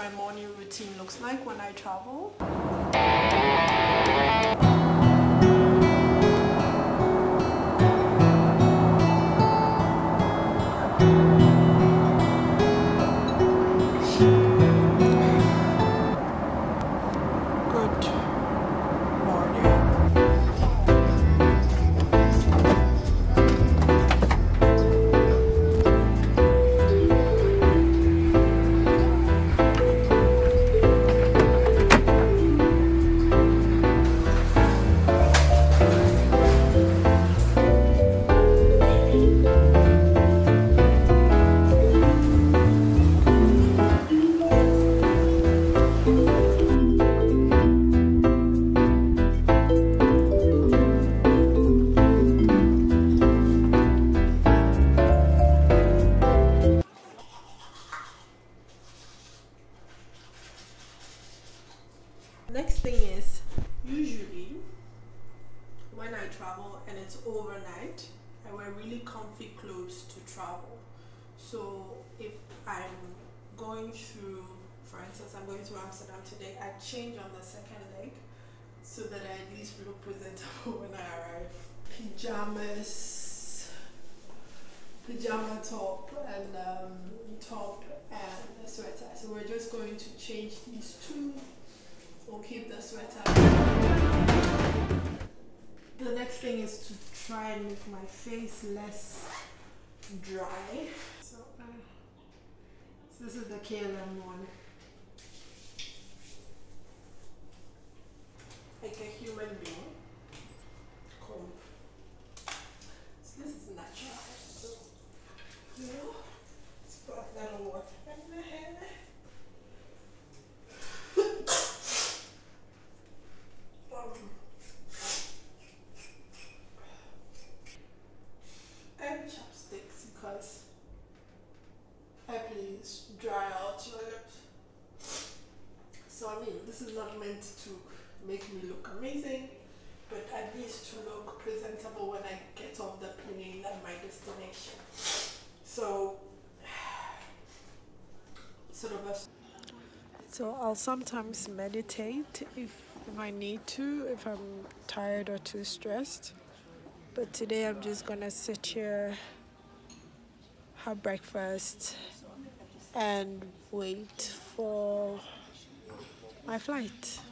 my morning routine looks like when I travel. Next thing is, usually when I travel and it's overnight, I wear really comfy clothes to travel. So if I'm going through, for instance, I'm going to Amsterdam today, I change on the second leg so that I at least look presentable when I arrive. Pajama top and a sweater. So we're just going to change these two. We'll keep the sweater. The next thing is to try and make my face less dry. So this is the KLM one. Like a human being. Comb. So this is natural. So, you know, let's put a little water in the hair. And chopsticks because please dry out your lips. So I mean, this is not meant to make me look amazing, but at least to look presentable when I get off the plane at my destination. So I'll sometimes meditate if I need to, if I'm tired or too stressed. But today I'm just gonna sit here, have breakfast, and wait for my flight.